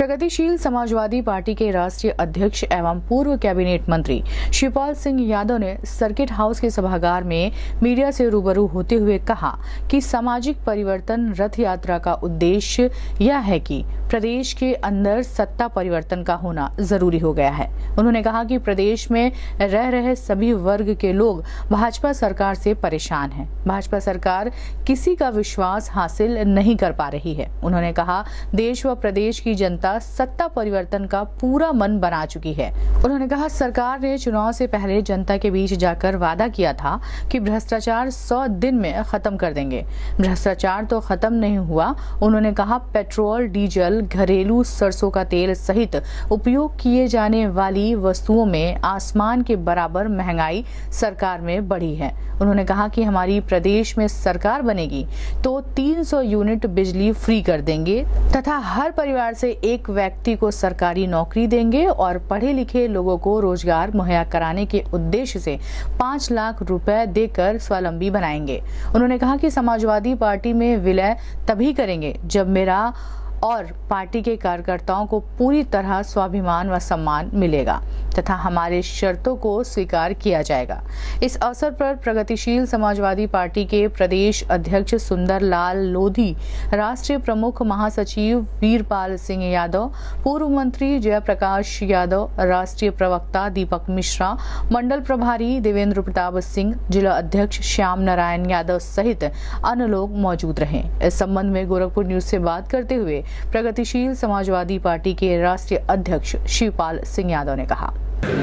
प्रगतिशील समाजवादी पार्टी के राष्ट्रीय अध्यक्ष एवं पूर्व कैबिनेट मंत्री शिवपाल सिंह यादव ने सर्किट हाउस के सभागार में मीडिया से रूबरू होते हुए कहा कि सामाजिक परिवर्तन रथ यात्रा का उद्देश्य यह है कि प्रदेश के अंदर सत्ता परिवर्तन का होना जरूरी हो गया है। उन्होंने कहा कि प्रदेश में रह रहे सभी वर्ग के लोग भाजपा सरकार से परेशान हैं। भाजपा सरकार किसी का विश्वास हासिल नहीं कर पा रही है। उन्होंने कहा देश व प्रदेश की जनता सत्ता परिवर्तन का पूरा मन बना चुकी है। उन्होंने कहा सरकार ने चुनाव से पहले जनता के बीच जाकर वादा किया था कि भ्रष्टाचार 100 दिन में खत्म कर देंगे। भ्रष्टाचार तो खत्म नहीं हुआ। उन्होंने कहा पेट्रोल, डीजल, घरेलू सरसों का तेल सहित उपयोग किए जाने वाली वस्तुओं में आसमान के बराबर महंगाई सरकार में बढ़ी है। उन्होंने कहा कि हमारी प्रदेश में सरकार बनेगी तो 300 यूनिट बिजली फ्री कर देंगे तथा हर परिवार से एक व्यक्ति को सरकारी नौकरी देंगे और पढ़े लिखे लोगों को रोजगार मुहैया कराने के उद्देश्य से 5 लाख रुपए देकर स्वावलंबी बनाएंगे। उन्होंने कहा कि समाजवादी पार्टी में विलय तभी करेंगे जब मेरा और पार्टी के कार्यकर्ताओं को पूरी तरह स्वाभिमान व सम्मान मिलेगा तथा हमारे शर्तों को स्वीकार किया जाएगा। इस अवसर पर प्रगतिशील समाजवादी पार्टी के प्रदेश अध्यक्ष सुंदर लाल लोधी, राष्ट्रीय प्रमुख महासचिव वीरपाल सिंह यादव, पूर्व मंत्री जयप्रकाश यादव, राष्ट्रीय प्रवक्ता दीपक मिश्रा, मंडल प्रभारी देवेंद्र प्रताप सिंह, जिला अध्यक्ष श्याम नारायण यादव सहित अन्य लोग मौजूद रहे। इस संबंध में गोरखपुर न्यूज से बात करते हुए प्रगतिशील समाजवादी पार्टी के राष्ट्रीय अध्यक्ष शिवपाल सिंह यादव ने कहा,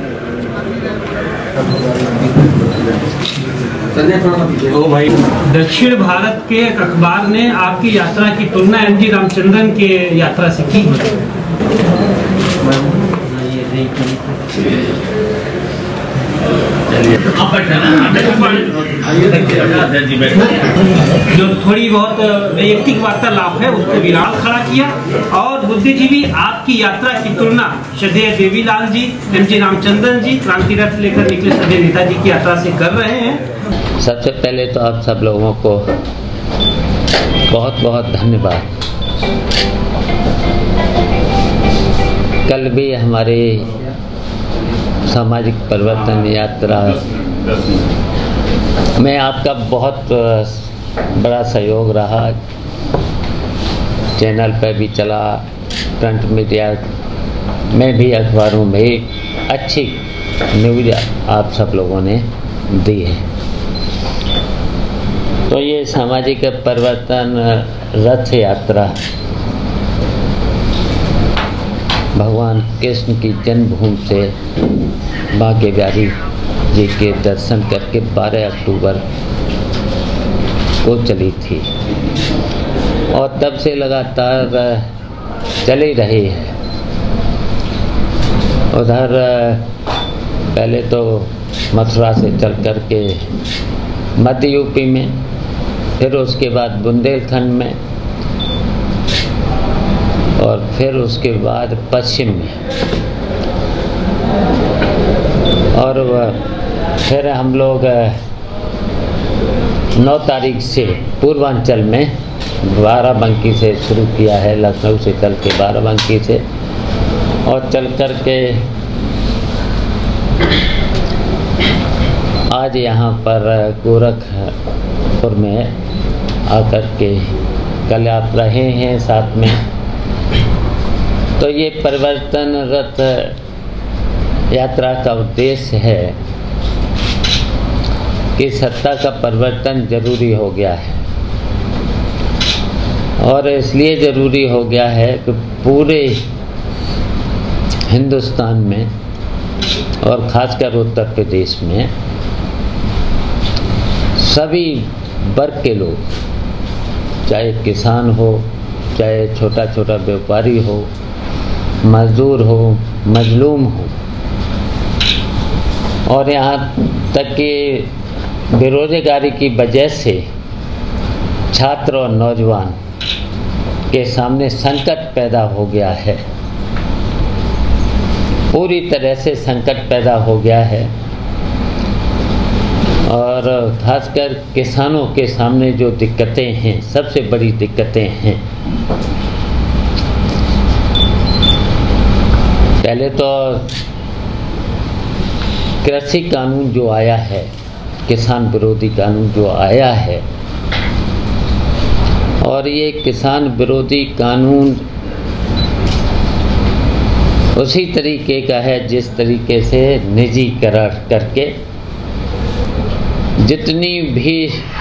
तो भाई दक्षिण भारत के एक अखबार ने आपकी यात्रा की तुलना एम जी रामचंद्रन के यात्रा से की। जो थोड़ी बहुत वैयक्तिक वार्तालाप है उसको विराम खड़ा किया और बुद्धिजीवी आपकी यात्रा की तुलना श्रद्धेय देवीलाल जी, एम जी रामचंद्रन जी, क्रांति रथ लेकर निकले सभी नेताजी की यात्रा से कर रहे हैं। सबसे पहले तो आप सब लोगों को बहुत बहुत धन्यवाद। कल भी हमारी सामाजिक परिवर्तन यात्रा में आपका बहुत बड़ा सहयोग रहा। चैनल पर भी चला, प्रिंट मीडिया में भी, अखबारों में भी अच्छी न्यूज आप सब लोगों ने दी है। तो ये सामाजिक परिवर्तन रथ यात्रा भगवान कृष्ण की जन्मभूमि से बांके बिहारी जी के दर्शन करके 12 अक्टूबर को चली थी और तब से लगातार चली रही है। उधर पहले तो मथुरा से चल कर के मध्य यूपी में, फिर उसके बाद बुंदेलखंड में और फिर उसके बाद पश्चिम में, और फिर हम लोग 9 तारीख से पूर्वांचल में बाराबंकी से शुरू किया है, लखनऊ से चल के बाराबंकी से और चल कर के आज यहाँ पर गोरखपुर में आकर के कल आप रहे हैं साथ में। तो ये परिवर्तन रथ यात्रा का उद्देश्य है कि सत्ता का परिवर्तन जरूरी हो गया है और इसलिए जरूरी हो गया है कि पूरे हिंदुस्तान में और खासकर उत्तर प्रदेश में सभी वर्ग के लोग, चाहे किसान हो, चाहे छोटा छोटा व्यापारी हो, मजदूर हो, मजलूम हो, और यहाँ तक कि बेरोजगारी की वजह से छात्र और नौजवान के सामने संकट पैदा हो गया है, पूरी तरह से संकट पैदा हो गया है। और खासकर किसानों के सामने जो दिक्कतें हैं, सबसे बड़ी दिक्कतें हैं पहले तो कृषि कानून जो आया है, किसान विरोधी कानून जो आया है, और ये किसान विरोधी कानून उसी तरीके का है जिस तरीके से निजीकरण करके जितनी भी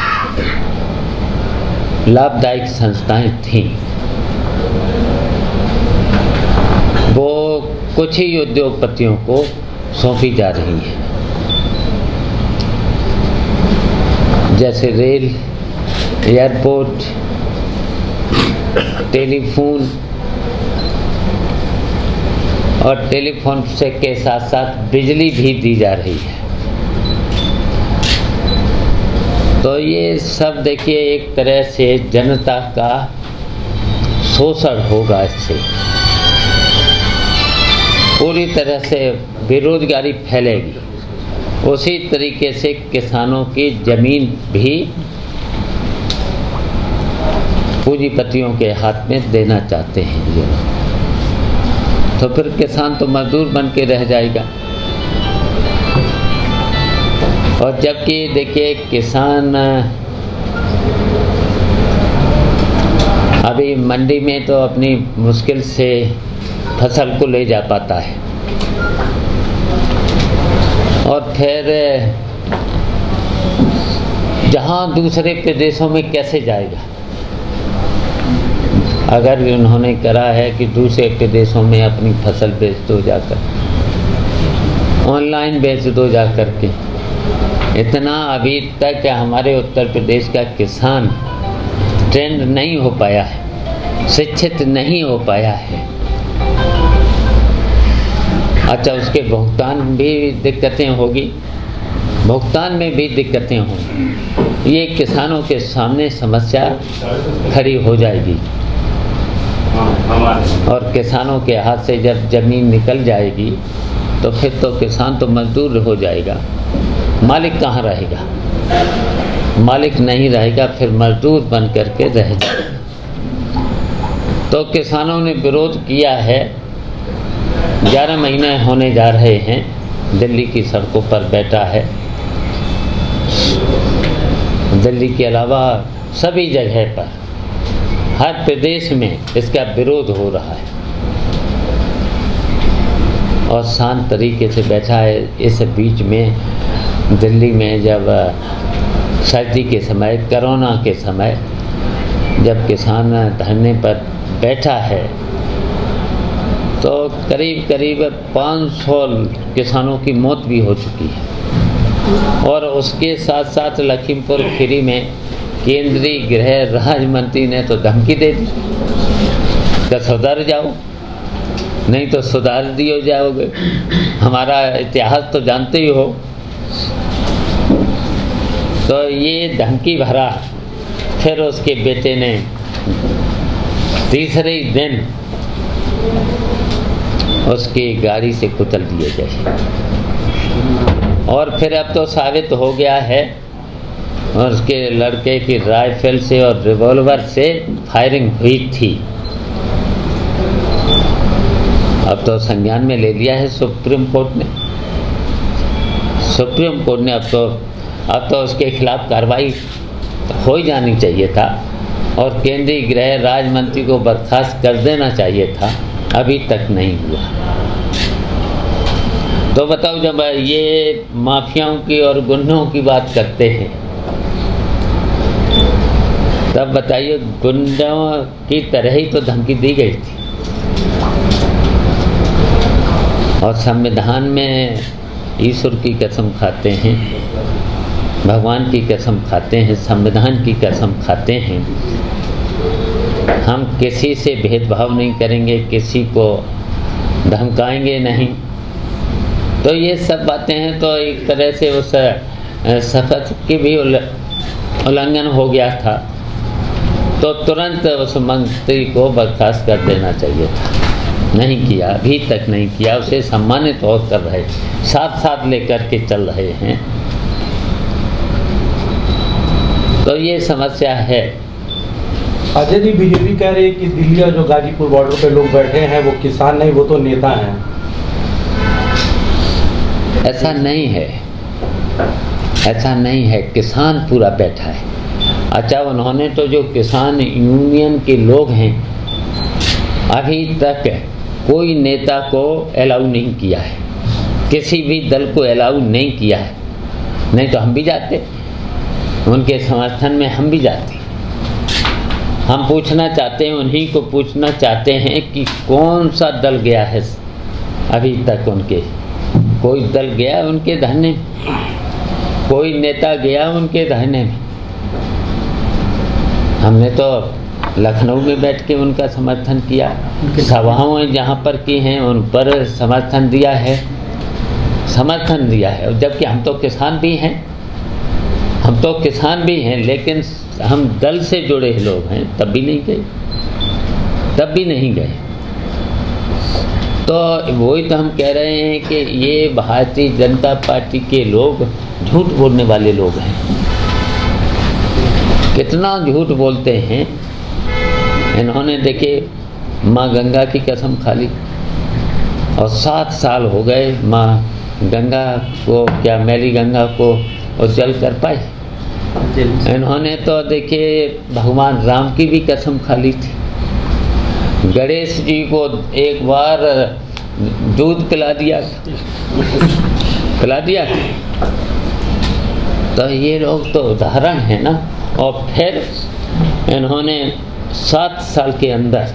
लाभदायक संस्थाएं थीं वो कुछ ही उद्योगपतियों को सौंपी जा रही हैं, जैसे रेल, एयरपोर्ट, टेलीफोन और टेलीफोन से के साथ साथ बिजली भी दी जा रही है। तो ये सब देखिए एक तरह से जनता का शोषण होगा, इससे पूरी तरह से बेरोजगारी फैलेगी। उसी तरीके से किसानों की जमीन भी पूंजीपतियों के हाथ में देना चाहते हैं ये लोग, तो फिर किसान तो मजदूर बन के रह जाएगा। और जबकि देखिए किसान अभी मंडी में तो अपनी मुश्किल से फसल को ले जा पाता है, और फिर जहाँ दूसरे प्रदेशों में कैसे जाएगा। अगर उन्होंने करा है कि दूसरे प्रदेशों में अपनी फसल बेच दो जाकर, ऑनलाइन बेच दो जाकर के, इतना अभी तक हमारे उत्तर प्रदेश का किसान ट्रेंड नहीं हो पाया है, शिक्षित नहीं हो पाया है। अच्छा, उसके भुगतान भी दिक्कतें होगी, भुगतान में भी दिक्कतें होंगी। ये किसानों के सामने समस्या खड़ी हो जाएगी, और किसानों के हाथ से जब ज़मीन निकल जाएगी तो फिर तो किसान तो मजदूर हो जाएगा, मालिक कहाँ रहेगा? मालिक नहीं रहेगा, फिर मजदूर बन करके रह जाएगा। तो किसानों ने विरोध किया है, 11 महीने होने जा रहे हैं, दिल्ली की सड़कों पर बैठा है। दिल्ली के अलावा सभी जगह पर, हर प्रदेश में इसका विरोध हो रहा है, और शांत तरीके से बैठा है। इस बीच में दिल्ली में जब सर्दी के समय, कोरोना के समय, जब किसान धरने पर बैठा है तो करीब करीब 500 किसानों की मौत भी हो चुकी है। और उसके साथ साथ लखीमपुर खीरी में केंद्रीय गृह राज्य मंत्री ने तो धमकी दे दी कि सुधर जाओ, नहीं तो सुधार दिए जाओगे। हमारा इतिहास तो जानते ही हो। तो ये धमकी भरा, फिर उसके बेटे ने तीसरे दिन उसकी गाड़ी से कुचल दिए गए। और फिर अब तो साबित हो गया है, और उसके लड़के की राइफल से और रिवॉल्वर से फायरिंग हुई थी। अब तो संज्ञान में ले लिया है सुप्रीम कोर्ट ने। सुप्रीम कोर्ट ने अब तो उसके खिलाफ कार्रवाई हो ही जानी चाहिए था, और केंद्रीय गृह राज्य मंत्री को बर्खास्त कर देना चाहिए था, अभी तक नहीं हुआ। तो बताओ, जब ये माफियाओं की और गुंडों की बात करते हैं, तब बताइए गुंडों की तरह ही तो धमकी दी गई थी। और संविधान में ईश्वर की कसम खाते हैं, भगवान की कसम खाते हैं, संविधान की कसम खाते हैं, हम किसी से भेदभाव नहीं करेंगे, किसी को धमकाएंगे नहीं। तो ये सब बातें हैं, तो एक तरह से उस शपथ की भी उल्लंघन हो गया था। तो तुरंत उस मंत्री को बर्खास्त कर देना चाहिए था, नहीं किया, अभी तक नहीं किया। उसे सम्मानित और कर रहे, साथ साथ लेकर के चल रहे हैं। तो ये समस्या है। अजय जी, बीजेपी कह रही है कि दिल्ली और जो गाजीपुर बॉर्डर पे लोग बैठे हैं वो किसान नहीं, वो तो नेता हैं। ऐसा नहीं है, ऐसा नहीं है। किसान पूरा बैठा है। अच्छा, उन्होंने तो जो किसान यूनियन के लोग हैं अभी तक कोई नेता को अलाउ नहीं किया है, किसी भी दल को अलाउ नहीं किया है। नहीं तो हम भी जाते, उनके समर्थन में हम भी जाते। हम पूछना चाहते हैं, उन्हीं को पूछना चाहते हैं कि कौन सा दल गया है अभी तक उनके, कोई दल गया उनके धरने में, कोई नेता गया उनके धरने में। हमने तो लखनऊ में बैठ के उनका समर्थन किया, सभाएं जहाँ पर की हैं उन पर समर्थन दिया है, समर्थन दिया है। जबकि हम तो किसान भी हैं, हम तो किसान भी हैं, लेकिन हम दल से जुड़े लोग हैं, तब भी नहीं गए, तब भी नहीं गए। तो वही तो हम कह रहे हैं कि ये भारतीय जनता पार्टी के लोग झूठ बोलने वाले लोग हैं। कितना झूठ बोलते हैं। इन्होंने देखे माँ गंगा की कसम खा ली और 7 साल हो गए माँ गंगा को, क्या मैली गंगा को उज्जवल कर पाए। इन्होंने तो देखिए भगवान राम की भी कसम खा ली थी। गणेश जी को एक बार दूध पिला दिया, पिला दिया। तो ये लोग तो उदाहरण है ना। और फिर इन्होंने 7 साल के अंदर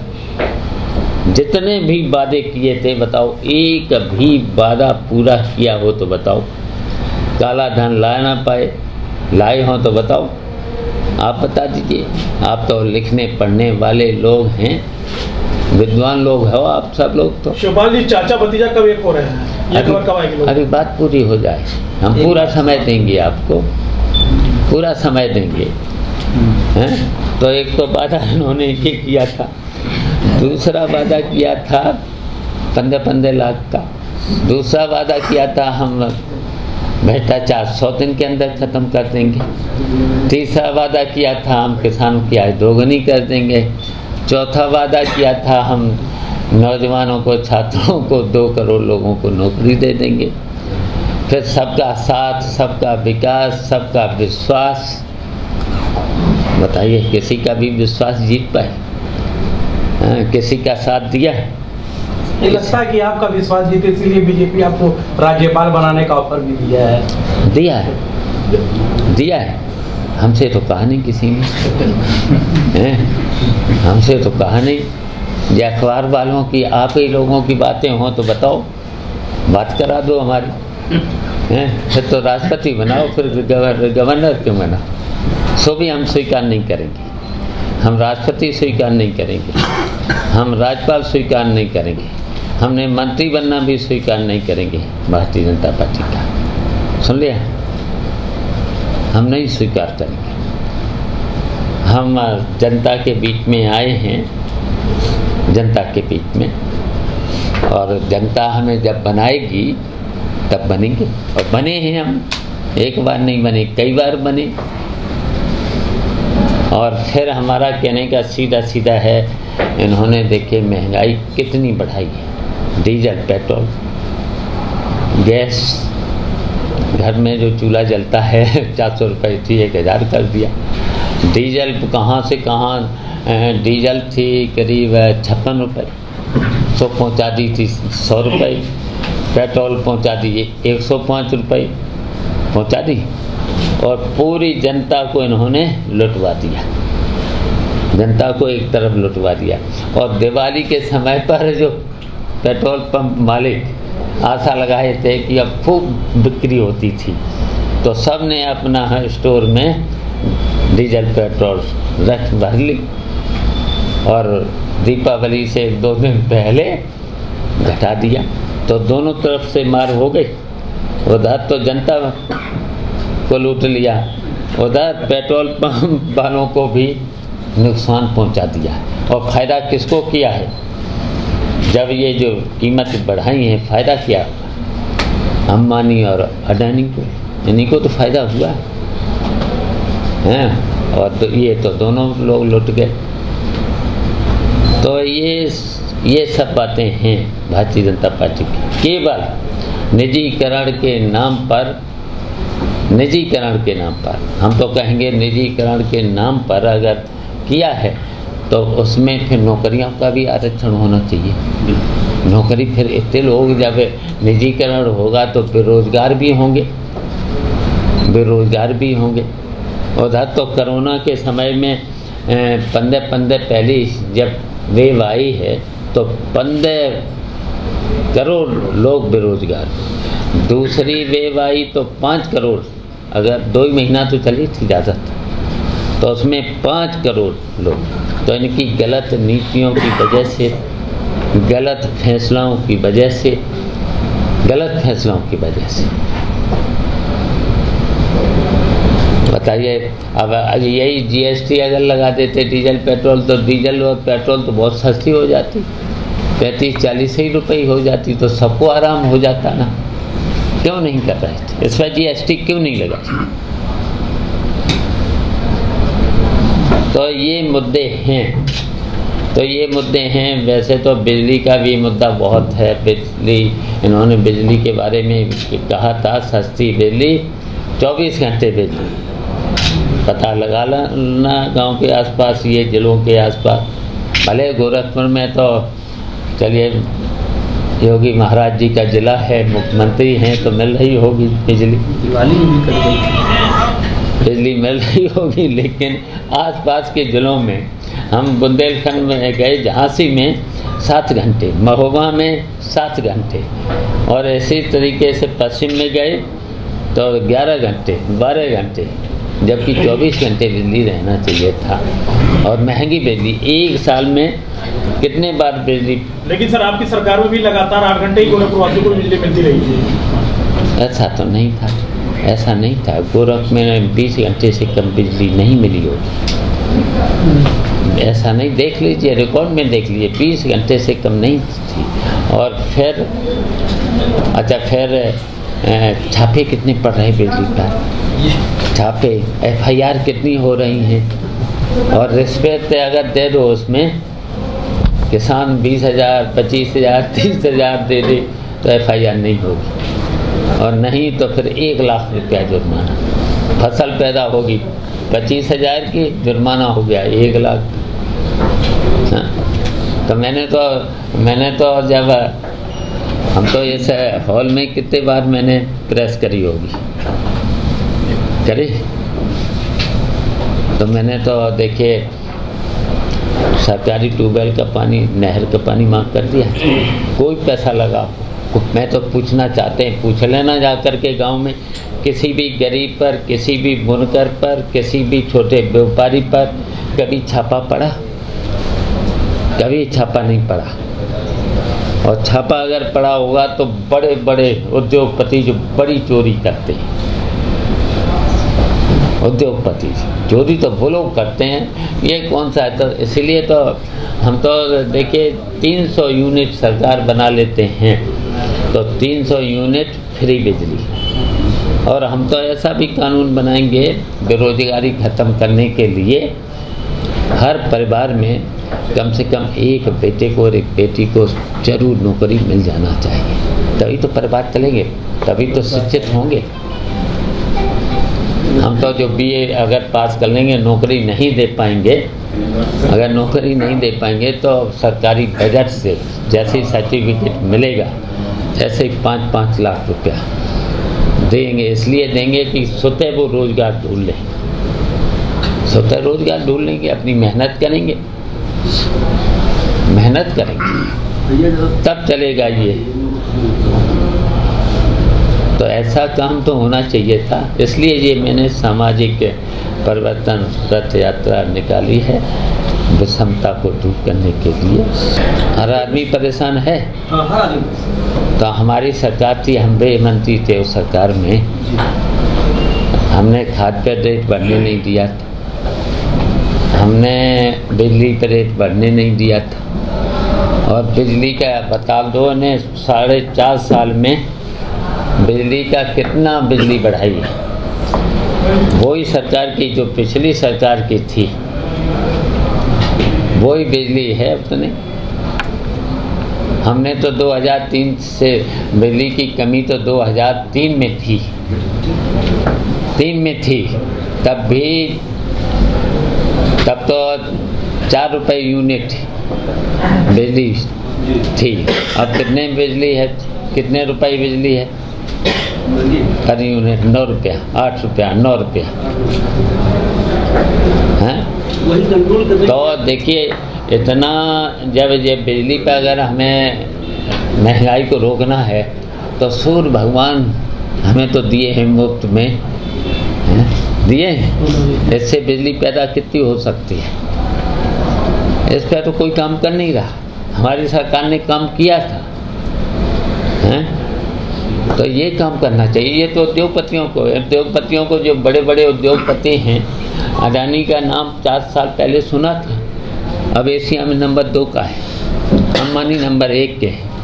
जितने भी वादे किए थे, बताओ एक भी वादा पूरा किया हो तो बताओ। काला धन ला ना पाए, लाए हो तो बताओ, आप बता दीजिए। आप तो लिखने पढ़ने वाले लोग हैं, विद्वान लोग हो आप सब लोग। तो शिवपाल जी चाचा भतीजा कब एक हो रहे हैं? ये खबर कब आएगी? अभी बात पूरी हो जाए, हम पूरा समय देंगे आपको, पूरा समय देंगे। हैं? तो एक तो वादा इन्होंने ये किया था, दूसरा वादा किया था 15 लाख का, दूसरा वादा किया था हम भ्रष्टाचार 100 दिन के अंदर ख़त्म कर देंगे, तीसरा वादा किया था हम किसानों की आय दोगुनी कर देंगे, चौथा वादा किया था हम नौजवानों को, छात्रों को, 2 करोड़ लोगों को नौकरी दे देंगे। फिर सबका साथ, सबका विकास, सबका विश्वास। बताइए, किसी का भी विश्वास जीत पाए? किसी का साथ दिया? ये लगता है कि आपका विश्वास जीते, इसीलिए बीजेपी आपको राज्यपाल बनाने का ऑफर भी दिया है। दिया है, दिया है। हमसे तो कहा नहीं किसी ने, हमसे तो कहा नहीं। ये अखबार वालों की, आप ही लोगों की बातें हों तो बताओ, बात करा दो हमारी। फिर तो राष्ट्रपति बनाओ, फिर गवर्नर क्यों बनाओ? सो भी हम स्वीकार नहीं करेंगे। हम राष्ट्रपति स्वीकार नहीं करेंगे, हम राज्यपाल स्वीकार नहीं करेंगे, हमने मंत्री बनना भी स्वीकार नहीं करेंगे भारतीय जनता पार्टी का। सुन लिया? हम नहीं स्वीकार करेंगे। हम जनता के बीच में आए हैं, जनता के बीच में, और जनता हमें जब बनाएगी तब बनेंगे। और बने हैं हम, एक बार नहीं बने, कई बार बने। और फिर हमारा कहने का सीधा सीधा है, इन्होंने देखे महंगाई कितनी बढ़ाई है। डीजल, पेट्रोल, गैस, घर में जो चूल्हा जलता है 400 रुपये थी 1000 कर दिया। डीजल कहाँ से कहाँ, डीजल थी करीब 56 रुपये, तो पहुँचा दी थी 100 रुपये। पेट्रोल पहुँचा दी 105 रुपये पहुँचा दी, और पूरी जनता को इन्होंने लुटवा दिया, जनता को एक तरफ लुटवा दिया। और दिवाली के समय पर जो पेट्रोल पंप मालिक आशा लगाए थे कि अब खूब बिक्री होती थी, तो सब ने अपना स्टोर में डीजल पेट्रोल रख भर ली, और दीपावली से 2 दिन पहले घटा दिया। तो दोनों तरफ से मार हो गई। उधर तो जनता को लूट लिया, उधर पेट्रोल पंप वालों को भी नुकसान पहुंचा दिया। और फ़ायदा किसको किया है? जब ये जो कीमत बढ़ाई है, फ़ायदा किया अंबानी और अडानी को, इन्हीं को तो फ़ायदा हुआ है। और ये तो दोनों लोग लुट गए। तो ये सब बातें हैं भारतीय जनता पार्टी की। केवल निजीकरण के नाम पर, हम तो कहेंगे निजीकरण के नाम पर अगर किया है तो उसमें फिर नौकरियों का भी आरक्षण होना चाहिए। नौकरी फिर इतने लोग जब निजीकरण होगा तो बेरोजगार भी होंगे। उधर तो कोरोना के समय में 15 पहले जब वेव आई है तो 15 करोड़ लोग बेरोजगार। दूसरी वेव आई तो 5 करोड़, अगर 2 महीना तो चली थी ज़्यादा था, तो उसमें 5 करोड़ लोग। तो इनकी गलत नीतियों की वजह से, गलत फैसलों की वजह से बताइए। अब यही जीएसटी अगर लगा देते डीजल पेट्रोल, तो डीजल और पेट्रोल तो बहुत सस्ती हो जाती, 35-40 ही रुपये हो जाती, तो सबको आराम हो जाता ना। क्यों नहीं कर रहे थे? इस पर जीएसटी क्यों नहीं लगा? तो ये मुद्दे हैं। वैसे तो बिजली का भी मुद्दा बहुत है। इन्होंने बिजली के बारे में कहा था, सस्ती बिजली, 24 घंटे बिजली। पता लगा ना गांव के आसपास, ये जिलों के आसपास, भले गोरखपुर में तो चलिए योगी महाराज जी का जिला है, मुख्यमंत्री हैं तो मिल रही होगी बिजली, दिवाली भी कर गई, बिजली मिल रही होगी। लेकिन आसपास के ज़िलों में, हम बुंदेलखंड में गए, झांसी में 7 घंटे, महोबा में 7 घंटे, और इसी तरीके से पश्चिम में गए तो 11 घंटे, 12 घंटे, जबकि 24 घंटे बिजली रहना चाहिए था। और महंगी बिजली, एक साल में कितने बार बिजली। लेकिन सर आपकी सरकार में भी लगातार 8 घंटे ही गोरखपुरवासियों को बिजली मिलती रही थी। ऐसा तो नहीं था, ऐसा नहीं था। गोरख में 20 घंटे से कम बिजली नहीं मिली होगी, ऐसा नहीं। देख लीजिए, रिकॉर्ड में देख लीजिए, 20 घंटे से कम नहीं थी। और फिर अच्छा, फिर छापे कितने पड़ रहे हैं बिजली पर, छापे, FIR कितनी हो रही हैं। और रिश्वत अगर दे दो, उसमें किसान 20,000, 25,000, 30,000 दे दे तो FIR नहीं होगी, और नहीं तो फिर 1 लाख रुपया जुर्माना। फसल पैदा होगी 25,000 की, जुर्माना हो गया 1 लाख। हाँ? तो मैंने तो जब हम तो इस हॉल में कितने बार मैंने प्रेस करी होगी, करी, तो मैंने तो देखिए सरकारी ट्यूबवेल का पानी, नहर का पानी माफ़ कर दिया, कोई पैसा लगा। मैं तो पूछना चाहते हैं, पूछ लेना जा कर के गाँव में, किसी भी गरीब पर, किसी भी बुनकर पर, किसी भी छोटे व्यापारी पर कभी छापा पड़ा? कभी छापा नहीं पड़ा। और छापा अगर पड़ा होगा तो बड़े बड़े उद्योगपति जो बड़ी चोरी करते हैं, उद्योगपति चोरी तो वो लोग करते हैं, ये कौन सा है। तो इसलिए तो हम तो देखिए 300 यूनिट सरकार बना लेते हैं, तो 300 यूनिट फ्री बिजली। और हम तो ऐसा भी कानून बनाएंगे बेरोजगारी ख़त्म करने के लिए, हर परिवार में कम से कम एक बेटे को और एक बेटी को जरूर नौकरी मिल जाना चाहिए, तभी तो परिवार चलेंगे, तभी तो शिक्षित होंगे। हम तो जो BA अगर पास कर लेंगे, नौकरी नहीं दे पाएंगे, अगर नौकरी नहीं दे पाएंगे तो सरकारी बजट से जैसे सर्टिफिकेट मिलेगा, जैसे 5-5 लाख रुपया देंगे। इसलिए देंगे कि स्वतः वो रोज़गार ढूंढ लें, स्वतः रोज़गार ढूंढ लेंगे, अपनी मेहनत करेंगे, तब चलेगा ये। तो ऐसा काम तो होना चाहिए था। इसलिए ये मैंने सामाजिक परिवर्तन रथ यात्रा निकाली है, विषमता को दूर करने के लिए। हर आदमी परेशान है। तो हमारी सरकार थी, हम भी मंत्री थे उस सरकार में, हमने खाद पे रेट बढ़ने नहीं दिया था, हमने बिजली पे रेट बढ़ने नहीं दिया था। और बिजली का बता दो ने 4.5 साल में बिजली का कितना बिजली बढ़ाई है, वही सरकार की जो पिछली सरकार की थी वही बिजली है। अब तो नहीं, हमने तो 2003 से बिजली की कमी तो 2003 में थी, 3 में थी, तब तो 4 रुपये यूनिट बिजली थी। अब कितने बिजली है, कितने रुपए बिजली है? पर यूनिट 9 रुपया, 8 रुपया, 9 रुपया हैं। तो देखिए इतना, जब ये बिजली पर अगर हमें महंगाई को रोकना है तो सूर्य भगवान हमें तो दिए हैं मुफ्त में, दिए हैं, इससे बिजली पैदा कितनी हो सकती है? इस पर तो कोई काम कर नहीं रहा। हमारी सरकार ने काम किया था, हैं? तो ये काम करना चाहिए। ये तो उद्योगपतियों को जो बड़े बड़े उद्योगपति हैं, अडानी का नाम 4 साल पहले सुना था, अब एशिया में नंबर 2 का है, अंबानी नंबर 1 के हैं।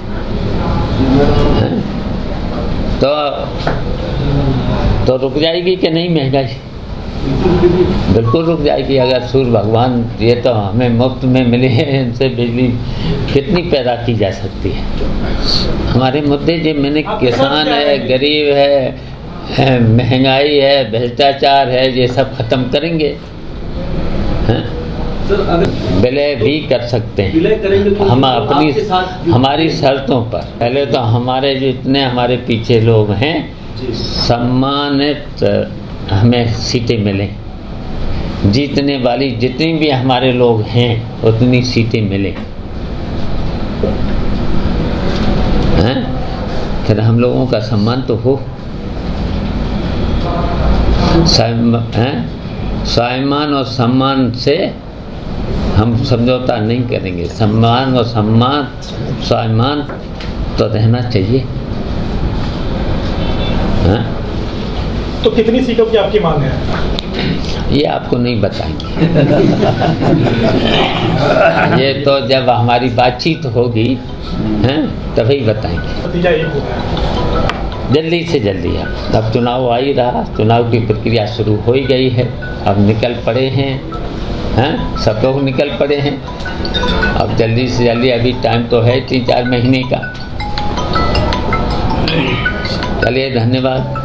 तो रुक जाएगी कि नहीं महंगाई? बिल्कुल रुक जाएगी। अगर सूर्य भगवान ये तो हमें मुफ्त में मिले हैं, इनसे बिजली कितनी पैदा की जा सकती है? हमारे मुद्दे जो मैंने किसान है, गरीब है, महंगाई है, भ्रष्टाचार है, ये सब खत्म करेंगे, हैं? विलय भी कर सकते हैं हम अपनी हमारी शर्तों पर। पहले तो हमारे जितने हमारे पीछे लोग हैं सम्मानित हमें सीटें मिलें, जीतने वाली जितने भी हमारे लोग हैं उतनी सीटें मिलें, हैं? फिर हम लोगों का सम्मान तो हो, स्वाभिमान और सम्मान से हम समझौता नहीं करेंगे। सम्मान और स्वाभिमान तो रहना चाहिए, हैं? तो कितनी सीटों की आपकी मांग है? ये आपको नहीं बताएंगे। ये तो जब हमारी बातचीत होगी, हैं, तभी बताएंगे। नतीजा एक होगा जल्दी से जल्दी। अब चुनाव आ ही रहा, चुनाव की प्रक्रिया शुरू हो ही गई है, अब निकल पड़े हैं, सब लोग निकल पड़े हैं। अब जल्दी से जल्दी, अभी टाइम तो है 3-4 महीने का। चलिए, धन्यवाद।